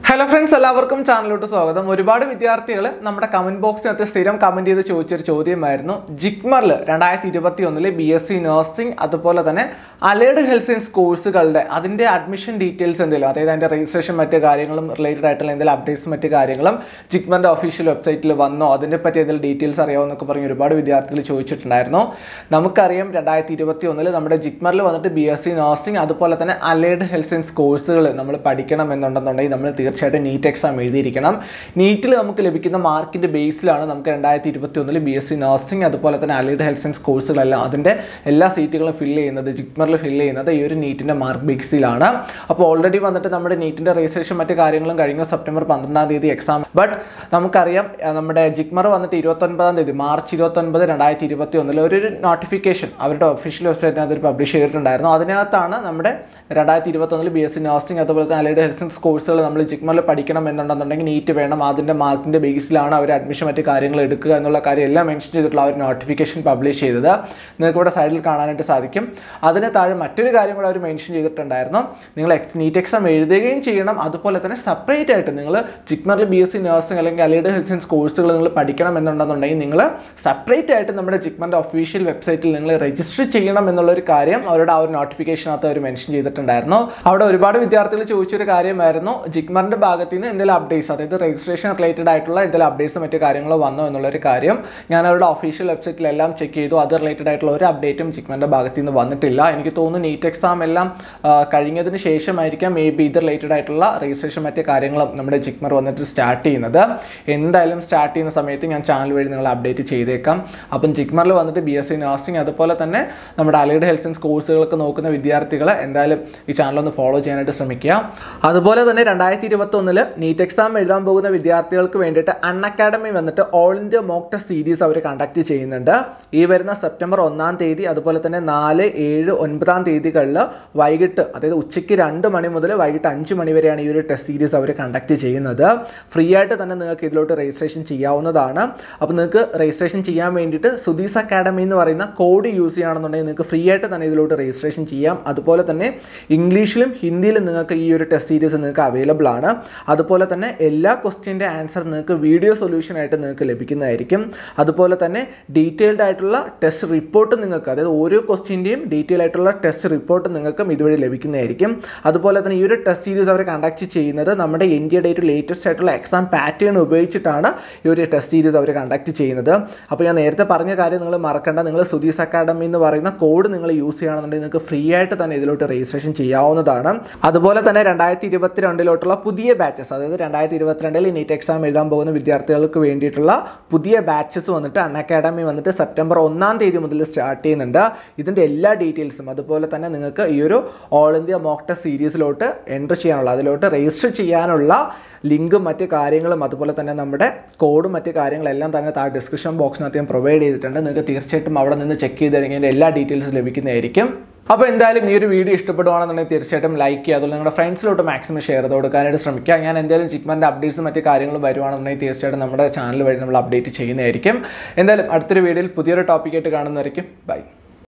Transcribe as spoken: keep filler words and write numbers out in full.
Hello friends, എല്ലാവർക്കും ചാനലിലോട്ട് സ്വാഗതം. ഒരുപാട് വിദ്യാർത്ഥികൾ നമ്മുടെ കമന്റ് ബോക്സിനകത്ത് സ്ഥിരം കമന്റ് ചെയ്ത് ചോദിച്ചൊരു ചോദ്യമായിരുന്നു ജിപ്മറിൽ രണ്ടായിരത്തി ഇരുപത്തിയൊന്നിൽ ബി എസ് സി നഴ്സിംഗ് അതുപോലെ തന്നെ അലൈഡ് ഹെൽത്ത് സയൻസ് കോഴ്സുകളുടെ അതിൻ്റെ അഡ്മിഷൻ ഡീറ്റെയിൽസ് എന്തെങ്കിലും, അതായത് അതിൻ്റെ രജിസ്ട്രേഷൻ മറ്റ് കാര്യങ്ങളും റിലേറ്റഡ് ആയിട്ടുള്ള എന്തെങ്കിലും അപ്ഡേറ്റ്സ് മറ്റ് കാര്യങ്ങളും ജിപ്മറിൻ്റെ ഒഫീഷ്യൽ വെബ്സൈറ്റിൽ വന്നോ, അതിനെ പറ്റി എന്തെങ്കിലും ഡീറ്റെയിൽസ് അറിയാമെന്നൊക്കെ പറഞ്ഞ് ഒരുപാട് വിദ്യാർത്ഥികൾ ചോദിച്ചിട്ടുണ്ടായിരുന്നു. നമുക്കറിയാം രണ്ടായിരത്തി ഇരുപത്തി ഒന്നിൽ നമ്മുടെ ജിപ്മറിൽ വന്നിട്ട് ബി എസ് സി നഴ്സിംഗ് അതുപോലെ തന്നെ അലൈഡ് ഹെൽത്ത് സയൻസ് കോഴ്സുകൾ നമ്മൾ പഠിക്കണം എന്നുണ്ടെന്നുണ്ടെങ്കിൽ നമ്മൾ തീർച്ചയായിട്ടും നീറ്റ് എക്സാം എഴുതിയിരിക്കണം. നീറ്റിൽ നമുക്ക് ലഭിക്കുന്ന മാർക്കിൻ്റെ ബേസിലാണ് നമുക്ക് രണ്ടായിരത്തി ഇരുപത്തി ഒന്നിൽ ബി എസ് സി നഴ്സിംഗ് അതുപോലെ തന്നെ അലൈഡ് ഹെൽത്ത് സയൻസ് കോഴ്സുകളെല്ലാം അതിൻ്റെ എല്ലാ സീറ്റുകളും ഫില്ല് ചെയ്യുന്നത് ജിപ്മറിൽ ഫില്ല് ചെയ്യുന്നത് ഈ ഒരു നീറ്റിൻ്റെ മാർക്ക് ബേസിലാണ്. അപ്പോൾ ഓൾറെഡി വന്നിട്ട് നമ്മുടെ നീറ്റിൻ്റെ രജിസ്ട്രേഷൻ മറ്റ് കാര്യങ്ങളും കഴിഞ്ഞു. സെപ്റ്റംബർ പന്ത്രണ്ടാം തീയതി എക്സാം. ബട്ട് നമുക്കറിയാം നമ്മുടെ ജിപ്മർ വന്നിട്ട് ഇരുപത്തൊൻപതാം തീയതി മാർച്ച് ഇരുപത്തൊൻപത് രണ്ടായിരത്തി ഇരുപത്തി ഒന്നിൽ ഒരു നോട്ടിഫിക്കേഷൻ അവരുടെ ഒഫീഷ്യൽ വെബ്സൈറ്റിനകത്ത് ഒരു പബ്ലിഷ് ചെയ്തിട്ടുണ്ടായിരുന്നു. അതിനകത്താണ് നമ്മുടെ രണ്ടായിരത്തി ഇരുപത്തൊന്നിൽ ബി എസ് സി നഴ്സിംഗ് അതുപോലെ തന്നെ അലൈഡ് ഹെൽത്ത് സയൻസ് കോഴ്സുകൾ നമ്മൾ ജിപ്മറിൽ പഠിക്കണം എന്നുണ്ടെന്നുണ്ടെങ്കിൽ നീറ്റ് വേണം, അതിൻ്റെ മാർക്കിൻ്റെ ബേസിലാണ് അവർ അഡ്മിഷൻ മറ്റ് കാര്യങ്ങൾ എടുക്കുക എന്നുള്ള കാര്യം എല്ലാം മെൻഷൻ ചെയ്തിട്ടുള്ള അവർ നോട്ടിഫിക്കേഷൻ പബ്ലിഷ് ചെയ്തത് നിങ്ങൾക്ക് ഇവിടെ സൈഡിൽ കാണാനായിട്ട് സാധിക്കും. അതിന് താഴെ മറ്റൊരു കാര്യം കൂടെ അവർ മെൻഷൻ ചെയ്തിട്ടുണ്ടായിരുന്നു, നിങ്ങൾ എക്സ് നീറ്റ് എക്സാം എഴുതുകയും ചെയ്യണം, അതുപോലെ തന്നെ സെപ്പറേറ്റ് ആയിട്ട് നിങ്ങൾ ജിപ്മറിൽ ബി എസ് സി നഴ്സിംഗ് അല്ലെങ്കിൽ അലൈഡ് ഹെൽത്ത് സയൻസ് കോഴ്സുകൾ നിങ്ങൾ പഠിക്കണം എന്നുണ്ടെന്നുണ്ടെങ്കിൽ നിങ്ങൾ സെപ്പറേറ്റ് ആയിട്ട് നമ്മുടെ ജിപ്മറിൻ്റെ ഒഫീഷ്യൽ വെബ്സൈറ്റിൽ നിങ്ങൾ രജിസ്റ്റർ ചെയ്യണം എന്നുള്ളൊരു കാര്യം അവരുടെ ആ ഒരു നോട്ടിഫിക്കേഷനകത്ത് അവർ മെൻഷൻ ചെയ്തിട്ടുണ്ടായിരുന്നു. അവിടെ ഒരുപാട് വിദ്യാർത്ഥികൾ ചോദിച്ചൊരു കാര്യമായിരുന്നു ജിപ്മറിൻ്റെ ഭാഗത്ത് നിന്ന് എന്തെങ്കിലും അപ്ഡേറ്റ്സ്, അതായത് രജിസ്ട്രേഷൻ റിലേറ്റഡ് ആയിട്ടുള്ള എന്തെങ്കിലും അപ്ഡേറ്റ്സ് മറ്റു കാര്യങ്ങളോ വന്നോ എന്നുള്ളൊരു കാര്യം. ഞാൻ അവരുടെ ഒഫീഷ്യൽ വെബ്സൈറ്റിലെല്ലാം ചെക്ക് ചെയ്തു, അത് റിലേറ്റഡ് ആയിട്ടുള്ള ഒരു അപ്ഡേറ്റും ജിപ്മറിൻ്റെ ഭാഗത്ത് നിന്ന് വന്നിട്ടില്ല. എനിക്ക് തോന്നുന്നു നീറ്റ് എക്സാം എല്ലാം കഴിഞ്ഞതിന് ശേഷമായിരിക്കാം മേ ബി ഇത് റിലേറ്റഡ് ആയിട്ടുള്ള രജിസ്ട്രേഷൻ മറ്റു കാര്യങ്ങളും നമ്മുടെ ജിപ്മർ വന്നിട്ട് സ്റ്റാർട്ട് ചെയ്യുന്നത്. എന്തായാലും സ്റ്റാർട്ട് ചെയ്യുന്ന സമയത്ത് ഞാൻ ചാനൽ വഴി നിങ്ങൾ അപ്ഡേറ്റ് ചെയ്തേക്കാം. അപ്പം ജിപ്മറിൽ വന്നിട്ട് ബി എസ് സി നഴ്സിംഗ് അതുപോലെ തന്നെ നമ്മുടെ അലൈഡ് ഹെൽത്ത് സയൻസ് കോഴ്സുകളൊക്കെ നോക്കുന്ന വിദ്യാർത്ഥികൾ എന്തായാലും ഈ ചാനലൊന്ന് ഫോളോ ചെയ്യാനായിട്ട് ശ്രമിക്കുക. അതുപോലെ തന്നെ രണ്ടായിരത്തി ഇരുപത്തി ഒന്നിൽ നീറ്റ് എക്സാം എഴുതാൻ പോകുന്ന വിദ്യാർത്ഥികൾക്ക് വേണ്ടിയിട്ട് അൺ അക്കാഡമി വന്നിട്ട് all India mock test series അവർ കണ്ടക്ട് ചെയ്യുന്നുണ്ട്. ഈ വരുന്ന സെപ്റ്റംബർ ഒന്നാം തീയതി അതുപോലെ തന്നെ നാല് ഏഴ് ഒൻപതാം തീയതികളിൽ വൈകിട്ട്, അതായത് ഉച്ചയ്ക്ക് രണ്ട് മണി മുതൽ വൈകിട്ട് അഞ്ച് മണി വരെയാണ് ഈ ഒരു ടെസ്റ്റ് സീരീസ് അവർ കണ്ടക്ട് ചെയ്യുന്നത്. ഫ്രീ ആയിട്ട് തന്നെ നിങ്ങൾക്ക് ഇതിലോട്ട് രജിസ്ട്രേഷൻ ചെയ്യാവുന്നതാണ്. അപ്പോൾ നിങ്ങൾക്ക് രജിസ്ട്രേഷൻ ചെയ്യാൻ വേണ്ടിയിട്ട് സുധീസ് അക്കാഡമി എന്ന് പറയുന്ന കോഡ് യൂസ് ചെയ്യുകയാണെന്നുണ്ടെങ്കിൽ നിങ്ങൾക്ക് ഫ്രീ ആയിട്ട് തന്നെ ഇതിലോട്ട് രജിസ്ട്രേഷൻ ചെയ്യാം. അതുപോലെ തന്നെ ഇംഗ്ലീഷിലും ഹിന്ദിയിലും നിങ്ങൾക്ക് ഈ ഒരു ടെസ്റ്റ് സീരീസ് നിങ്ങൾക്ക് അവൈലബിൾ ആണ്. അതുപോലെ തന്നെ എല്ലാ ക്വസ്റ്റ്യൻ്റെ ആൻസർ നിങ്ങൾക്ക് വീഡിയോ സൊല്യൂഷൻ ആയിട്ട് നിങ്ങൾക്ക് ലഭിക്കുന്നതായിരിക്കും. അതുപോലെ തന്നെ ഡീറ്റെയിൽഡ് ആയിട്ടുള്ള ടെസ്റ്റ് റിപ്പോർട്ട് നിങ്ങൾക്ക്, അതായത് ഓരോ ക്വസ്റ്റ്യൻ്റെയും ഡീറ്റെയിൽ ആയിട്ടുള്ള ടെസ്റ്റ് റിപ്പോർട്ട് നിങ്ങൾക്കും ഇതുവഴി ലഭിക്കുന്നതായിരിക്കും. അതുപോലെ തന്നെ ഈ ഒരു ടെസ്റ്റ് സീരീസ് അവർ കണ്ടക്ട് ചെയ്യുന്നത് നമ്മുടെ ഇന്ത്യയുടെ ഏറ്റവും ലേറ്റസ്റ്റ് ആയിട്ടുള്ള എക്സാം പാറ്റേൺ ഉപയോഗിച്ചിട്ടാണ് ഈ ഒരു ടെസ്റ്റ് സീരീസ് അവർ കണ്ടക്ട് ചെയ്യുന്നത്. അപ്പോൾ ഞാൻ നേരത്തെ പറഞ്ഞ കാര്യം നിങ്ങൾ മറക്കണ്ട, നിങ്ങൾ സുധീസ് അക്കാഡമി എന്ന് പറയുന്ന കോഡ് നിങ്ങൾ യൂസ് ചെയ്യുകയാണെന്നുണ്ടെങ്കിൽ നിങ്ങൾക്ക് ഫ്രീ ആയിട്ട് തന്നെ ഇതിലോട്ട് രജിസ്ട്രേഷൻ ചെയ്യാവുന്നതാണ്. അതുപോലെ തന്നെ രണ്ടായിരത്തി ഇരുപത്തിരണ്ടിലോട്ടുള്ള പുതിയ ബാച്ചസ്, അതായത് രണ്ടായിരത്തി ഇരുപത്തിരണ്ടിൽ നീറ്റ് എക്സാം എഴുതാൻ പോകുന്ന വിദ്യാർത്ഥികൾക്ക് വേണ്ടിയിട്ടുള്ള പുതിയ ബാച്ചസ് വന്നിട്ട് അൺ അക്കാഡമി വന്നിട്ട് സെപ്റ്റംബർ ഒന്നാം തീയതി മുതൽ സ്റ്റാർട്ട് ചെയ്യുന്നുണ്ട്. ഇതിൻ്റെ എല്ലാ ഡീറ്റെയിൽസും അതുപോലെ തന്നെ നിങ്ങൾക്ക് ഈ ഒരു ഓൾ ഇന്ത്യ മോക്ക് ടെസ്റ്റ് സീരീസിലോട്ട് എൻ്റർ ചെയ്യാനുള്ള, അതിലോട്ട് രജിസ്റ്റർ ചെയ്യാനുള്ള ലിങ്കും മറ്റ് കാര്യങ്ങളും അതുപോലെ തന്നെ നമ്മുടെ കോഡും മറ്റ് കാര്യങ്ങളെല്ലാം തന്നെ താഴെ ഡിസ്ക്രിപ്ഷൻ ബോക്സിനകത്ത് ഞാൻ പ്രൊവൈഡ് ചെയ്തിട്ടുണ്ട്. നിങ്ങൾക്ക് തീർച്ചയായിട്ടും അവിടെ നിന്ന് ചെക്ക് ചെയ്ത് കഴിഞ്ഞാൽ എല്ലാ ഡീറ്റെയിൽസും ലഭിക്കുന്നതായിരിക്കും. അപ്പോൾ എന്തായാലും ഈ ഒരു വീഡിയോ ഇഷ്ടപ്പെടുവാണെന്നുണ്ടെങ്കിൽ തീർച്ചയായിട്ടും ലൈക്ക് ചെയ്യുക, അതുപോലെ നിങ്ങളുടെ ഫ്രണ്ട്സിലോട്ട് മാക്സിമം ഷെയർ ചെയ്ത് കൊടുക്കാനായിട്ട് ശ്രമിക്കുക. ഞാൻ എന്തായാലും ജിപ്മറിൻ്റെ അപ്ഡേറ്റ്സും മറ്റ് കാര്യങ്ങളും വരുവാണെന്നുണ്ടെങ്കിൽ തീർച്ചയായിട്ടും നമ്മുടെ ചാനൽ വഴി നമ്മൾ അപ്ഡേറ്റ് ചെയ്യുന്നതായിരിക്കും. എന്തായാലും അടുത്തൊരു വീഡിയോയിൽ പുതിയൊരു ടോപ്പിക്കായിട്ട് കാണുന്നതായിരിക്കും. ബൈ.